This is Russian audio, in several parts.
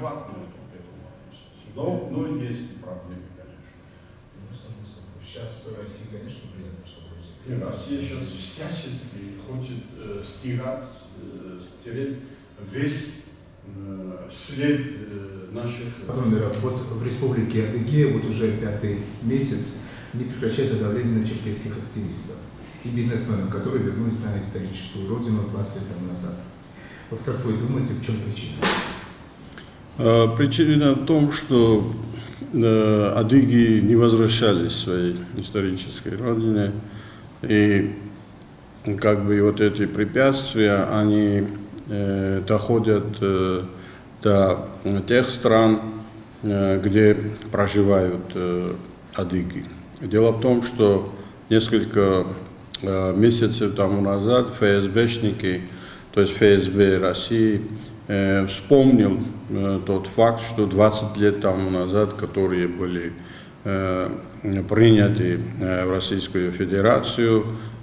адекватную в этом вопросе. Но есть проблемы, конечно. Сейчас России, конечно, приятно, что Грузия. Россия сейчас всячески хочет стереть весь след наших... Вот в республике Адыгея вот уже 5-й месяц не прекращается давление на черкесских активистов и бизнесменов, которые вернулись на историческую родину 20 лет тому назад. Вот как вы думаете, в чем причина? Причина в том, что адыги не возвращались к своей исторической родине, и как бы вот эти препятствия, они доходят до тех стран, где проживают адыги. Дело в том, что несколько месяцев тому назад ФСБшники, то есть ФСБ России, вспомнил тот факт, что 20 лет тому назад, которые были приняты в Российскую Федерацию,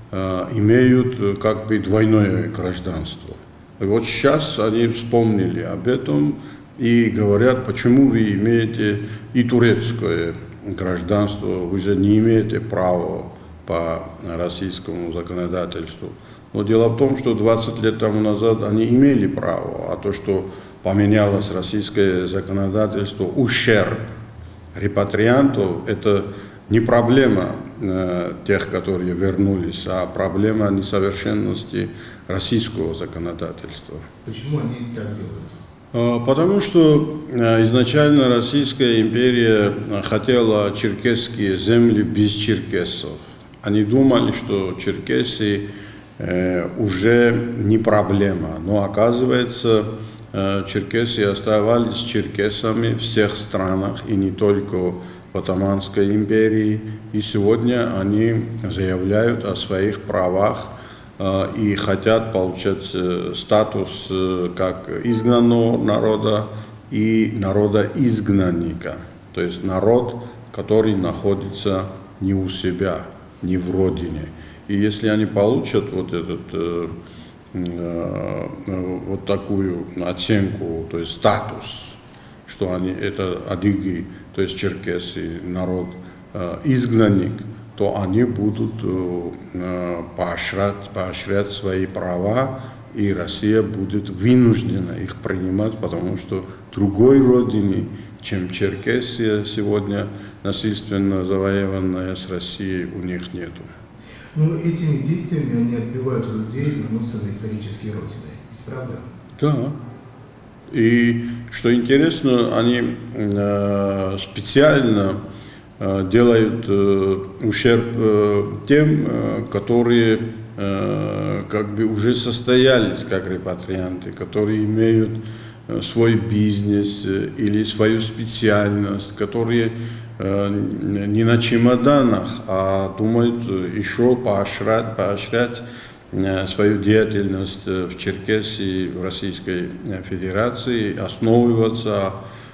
имеют как бы двойное гражданство. И вот сейчас они вспомнили об этом и говорят, почему вы имеете и турецкое гражданство, вы же не имеете права по российскому законодательству. Но дело в том, что 20 лет тому назад они имели право, а то, что поменялось российское законодательство, ущерб репатриантов, это не проблема тех, которые вернулись, а проблема несовершенности российского законодательства. Почему они так делают? Потому что изначально Российская империя хотела черкесские земли без черкесов. Они думали, что черкесы уже не проблема, но оказывается, черкесы оставались черкесами в всех странах и не только в Отtomанской империи, и сегодня они заявляют о своих правах и хотят получать статус как изгнанного народа и народа-изгнанника, то есть народ, который находится не у себя, не в родине. И если они получат вот такую оценку, то есть статус, что они это адыги, то есть черкесы, народ изгнанник, то они будут поощрять свои права, и Россия будет вынуждена их принимать, потому что другой родины, чем Черкесия сегодня насильственно завоеванная с Россией, у них нету. Ну, этими действиями они отбивают у людей вернуться на исторические родины. Ведь правда? Да. И что интересно, они специально делают ущерб тем, которые как бы уже состоялись как репатрианты, которые имеют свой бизнес или свою специальность, которые не на чемоданах, а думают еще поощрять свою деятельность в Черкесии, в Российской Федерации, основываться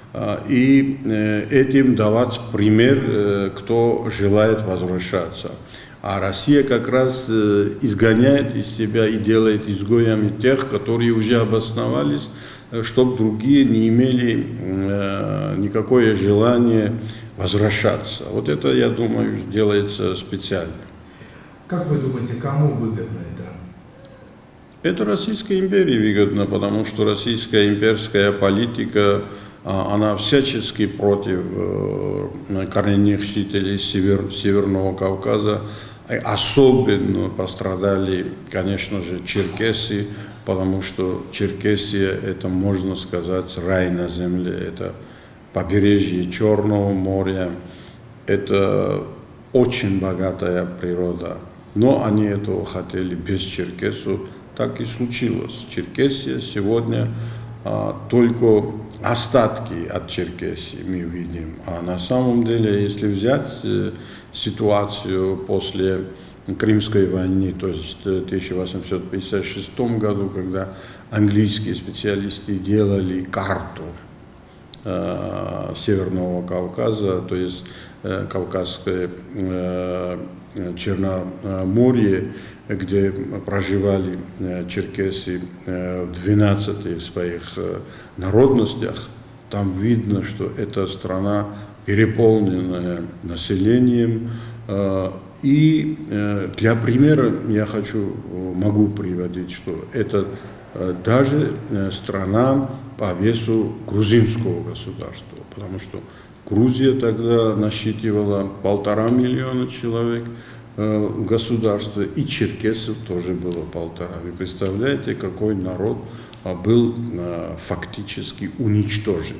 и этим давать пример, кто желает возвращаться. А Россия как раз изгоняет из себя и делает изгоями тех, которые уже обосновались, чтобы другие не имели никакое желание возвращаться. Вот это, я думаю, делается специально. Как вы думаете, кому выгодно это? Это Российской империи выгодно, потому что российская имперская политика, она всячески против коренных жителей Северного Кавказа. Особенно пострадали, конечно же, черкесы, потому что Черкесия – это, можно сказать, рай на земле. Это побережье Черного моря, это очень богатая природа. Но они этого хотели без черкесов, так и случилось. Черкесия сегодня только остатки от Черкесии мы видим. А на самом деле, если взять ситуацию после Крымской войны, то есть в 1856 году, когда английские специалисты делали карту Северного Кавказа, то есть Кавказское Черноморье, где проживали черкесы в 12 своих народностях, там видно, что эта страна переполненная населением. И для примера я могу приводить, что это даже страна по весу грузинского государства, потому что Грузия тогда насчитывала 1,5 миллиона человек в государстве, и черкесов тоже было 1,5. Вы представляете, какой народ был фактически уничтожен,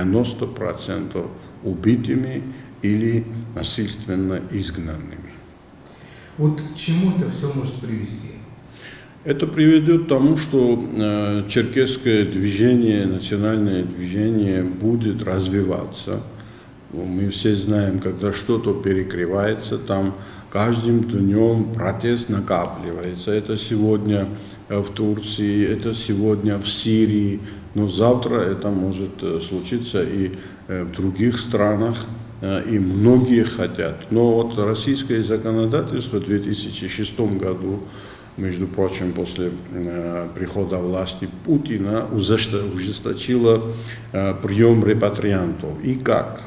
90% убитыми или насильственно изгнанными. Вот к чему это все может привести? Это приведет к тому, что черкесское движение, национальное движение будет развиваться. Мы все знаем, когда что-то перекрывается, там каждым днем протест накапливается. Это сегодня в Турции, это сегодня в Сирии, но завтра это может случиться и в других странах, и многие хотят. Но вот российское законодательство в 2006 году, между прочим, после прихода власти Путина, ужесточило прием репатриантов. И как?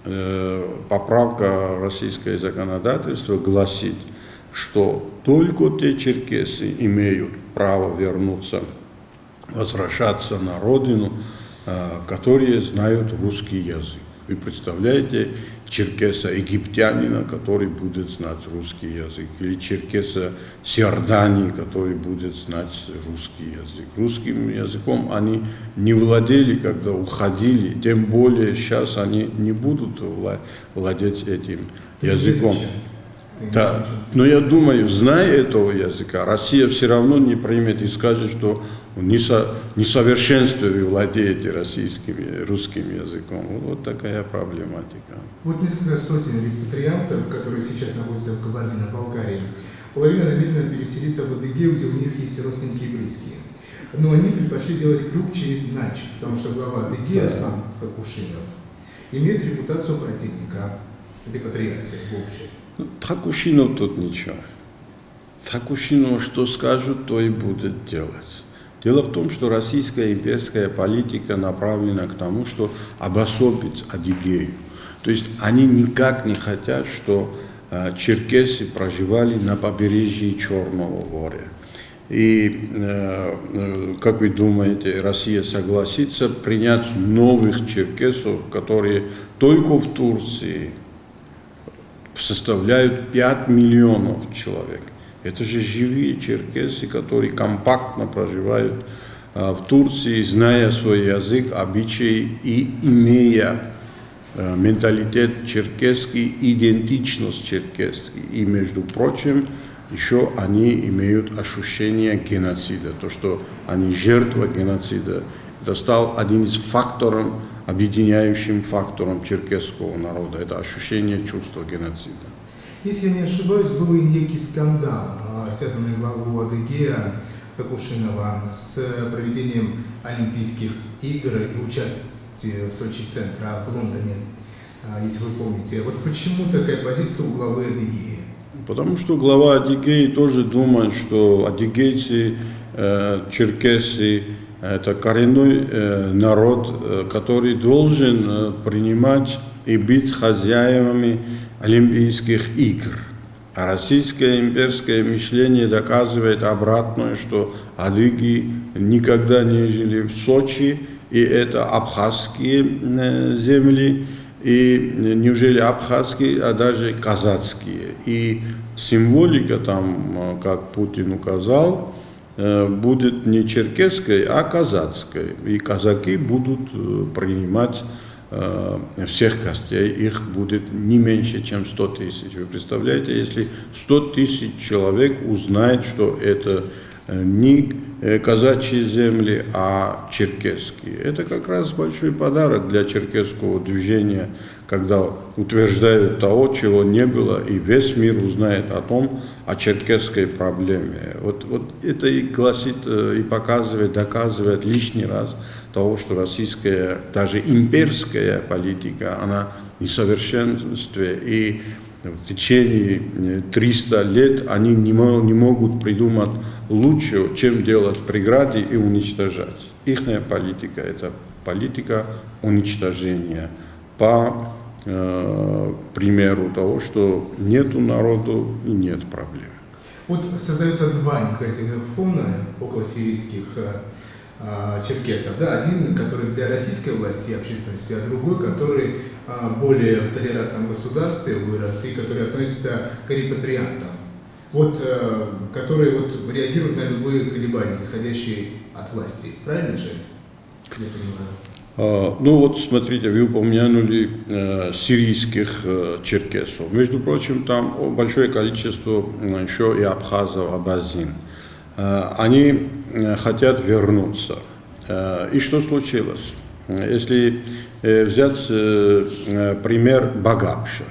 Поправка российское законодательство гласит, что только те черкесы имеют право вернуться, возвращаться на родину, которые знают русский язык. Вы представляете черкеса-египтянина, который будет знать русский язык, или черкеса с Иордании, который будет знать русский язык. Русским языком они не владели, когда уходили, тем более сейчас они не будут владеть этим языком. Да, но я думаю, зная этого языка, Россия все равно не примет и скажет, что несовершенстве вы владеете русским языком. Вот такая проблематика. Вот несколько сотен репатриантов, которые сейчас находятся в Кабардино-Балкарии, половина намерена переселиться в Адыгею, где у них есть родственники и близкие. Но они предпочли сделать крюк через Начик, потому что глава Адыгеи, Аслан Хакушинов, имеет репутацию противника репатриации в общем. Хакушинов тут ничего. Хакушинов что скажут, то и будет делать. Дело в том, что российская имперская политика направлена к тому, что обособить Адыгею. То есть они никак не хотят, что черкесы проживали на побережье Черного моря. И, как вы думаете, Россия согласится принять новых черкесов, которые только в Турции составляют 5 миллионов человек. Это же живые черкесы, которые компактно проживают в Турции, зная свой язык, обычаи и имея менталитет черкесский, идентичность черкесский. И, между прочим, еще они имеют ощущение геноцида. То, что они жертва геноцида, это стал один из факторов, объединяющим фактором черкесского народа. Это ощущение чувства геноцида. Если я не ошибаюсь, был и некий скандал, связанный главу Адыгея Хакушинова с проведением Олимпийских игр и участием в Сочи-центре в Лондоне, если вы помните. Вот почему такая позиция у главы Адыгеи? Потому что глава Адыгеи тоже думает, что адыгейцы, черкесы, это коренной народ, который должен принимать и быть хозяевами Олимпийских игр. А российское имперское мышление доказывает обратное, что адыги никогда не жили в Сочи, и это абхазские земли, и неужели абхазские, а даже казацкие. И символика там, как Путин указал, будет не черкесской, а казацкой. И казаки будут принимать всех гостей, их будет не меньше, чем 100 тысяч. Вы представляете, если 100 тысяч человек узнает, что это не казачьи земли, а черкесские. Это как раз большой подарок для черкесского движения, когда утверждают того, чего не было, и весь мир узнает о черкесской проблеме. Вот это и гласит, и показывает, доказывает лишний раз того, что российская, даже имперская политика, она в несовершенстве, и в течение 300 лет они не могут придумать лучше, чем делать преграды и уничтожать. Ихняя политика – это политика уничтожения по примеру того, что нету народу и нет проблем. Вот создаются два негативных фона около сирийских черкесов. Да, один, который для российской власти и общественности, а другой, который более в толерантном государстве вырос и который относится к репатриантам. Вот, которые вот реагируют на любые колебания, исходящие от власти. Правильно же? Я понимаю. Ну вот смотрите, вы упомянули сирийских черкесов. Между прочим, там большое количество еще и абхазов, абазин. Они хотят вернуться. И что случилось? Если взять пример Багапша,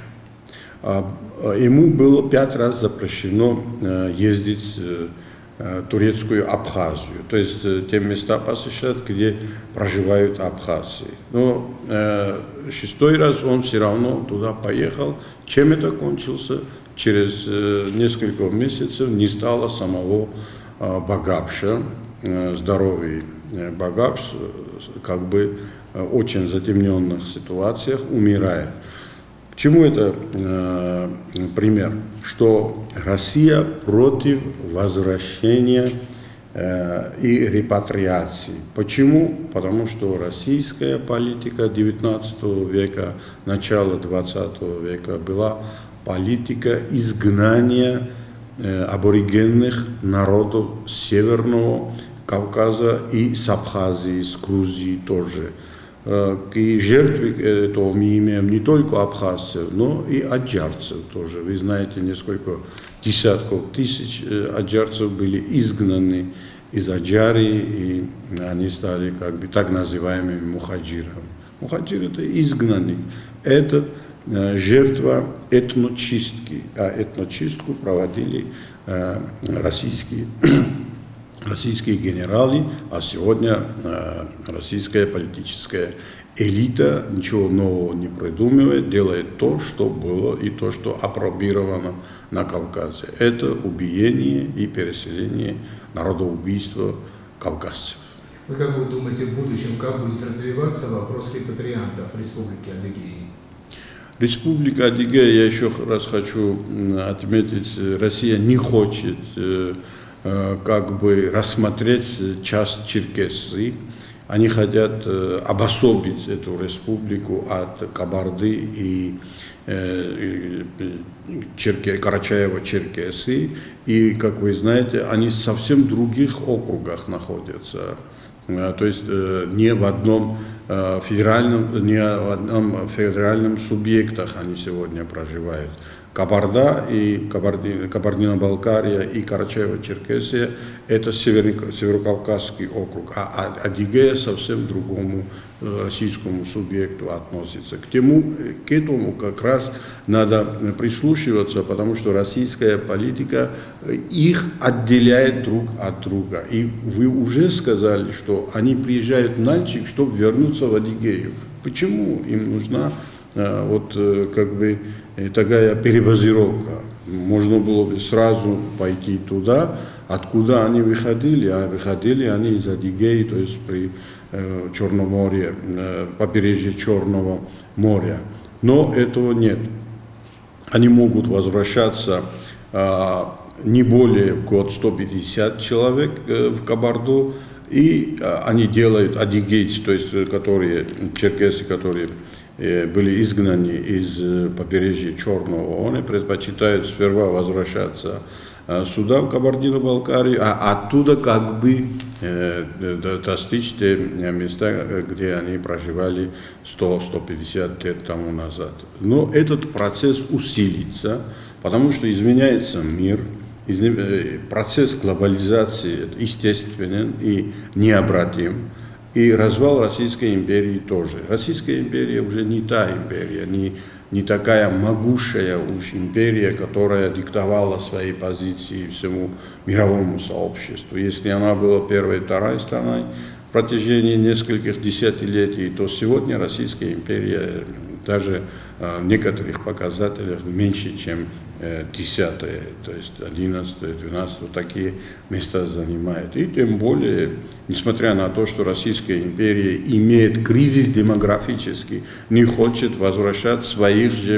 ему было 5 раз запрещено ездить в турецкую Абхазию, то есть те места посещать, где проживают абхазцы. Но 6-й раз он все равно туда поехал. Чем это кончилось? Через несколько месяцев не стало самого Багапша, здоровый Багапш, как бы в очень затемненных ситуациях умирает. К чему это пример? Что Россия против возвращения и репатриации. Почему? Потому что российская политика 19 века, начала 20 века была политика изгнания аборигенных народов Северного Кавказа и с Абхазии, с Грузии тоже. И жертвы этого мы имеем не только абхазцев, но и аджарцев тоже. Вы знаете, несколько десятков тысяч аджарцев были изгнаны из Аджарии, и они стали как бы так называемыми мухаджирами. Мухаджир – это изгнанник, это жертва этночистки, а этночистку проводили российские генералы, а сегодня российская политическая элита ничего нового не придумывает, делает то, что было и то, что апробировано на Кавказе. Это убиение и переселение, народоубийства кавказцев. Вы как вы думаете, в будущем как будет развиваться вопрос репатриантов в Республике Адыгея? Республика Адыгея, я еще раз хочу отметить, Россия не хочет как бы рассмотреть часть Черкесии. Они хотят обособить эту республику от Кабарды и Карачаево-Черкесии. И, как вы знаете, они в совсем других округах находятся. То есть не в одном федеральном субъектах они сегодня проживают. Кабарда и Кабардино-Балкария и Карачаево-Черкесия – это Северокавказский округ, а Адыгея совсем другому российскому субъекту относится. К этому как раз надо прислушиваться, потому что российская политика их отделяет друг от друга. И вы уже сказали, что они приезжают в Нальчик, чтобы вернуться в Адыгею. Почему им нужна вот как бы такая перебазировка? Можно было бы сразу пойти туда, откуда они выходили, а выходили они из Адыгеи, то есть при Черноморье, побережье Черного моря. Но этого нет. Они могут возвращаться не более в год 150 человек в Кабарду, и они делают адыгейцы, то есть черкесы, которые были изгнаны из побережья Черного, они предпочитают сперва возвращаться сюда, в Кабардино-Балкарию, а оттуда как бы достичь те места, где они проживали 100-150 лет тому назад. Но этот процесс усилится, потому что изменяется мир, процесс глобализации естественен и необратим. И развал Российской империи тоже. Российская империя уже не та империя, не такая могущая уж империя, которая диктовала свои позиции всему мировому сообществу. Если она была первой, второй страной в протяжении нескольких десятилетий, то сегодня Российская империя даже в некоторых показателях меньше, чем 10-е, то есть 11-е, 12-е, такие места занимает. И тем более, несмотря на то, что Российская империя имеет кризис демографический, не хочет возвращать своих же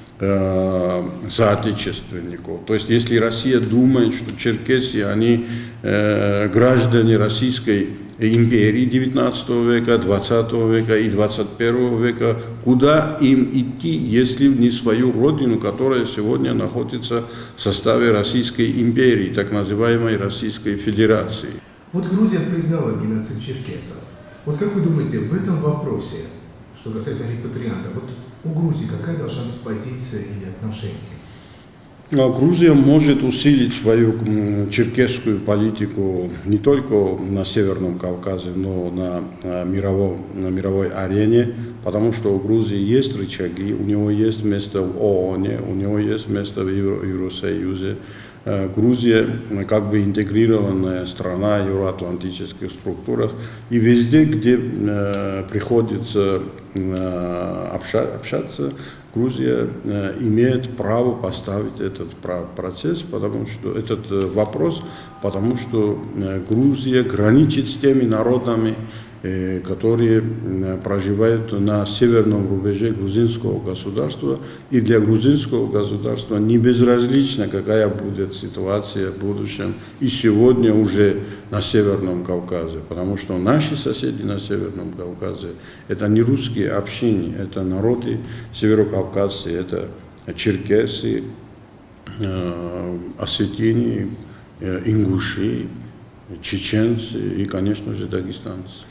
соотечественников. То есть, если Россия думает, что черкесы, они граждане Российской империи 19 века, 20 века и 21 века, куда им идти, если не свою родину, которая сегодня находится в составе Российской империи, так называемой Российской Федерации. Вот Грузия признала геноцид черкесов. Вот как вы думаете, в этом вопросе, что касается репатрианта, вот у Грузии какая должна быть позиция или отношение? Грузия может усилить свою черкесскую политику не только на Северном Кавказе, но на мировой арене, потому что у Грузии есть рычаги, у него есть место в ООН, у него есть место в Евросоюзе. Грузия как бы интегрированная страна в евроатлантических структурах, и везде, где приходится общаться, Грузия имеет право поставить этот процесс, этот вопрос, потому что Грузия граничит с теми народами, которые проживают на северном рубеже грузинского государства, и для грузинского государства не безразлично, какая будет ситуация в будущем и сегодня уже на Северном Кавказе, потому что наши соседи на Северном Кавказе это не русские общины, это народы северокавказцы, это черкесы, осетины, ингуши, чеченцы и, конечно же, дагестанцы.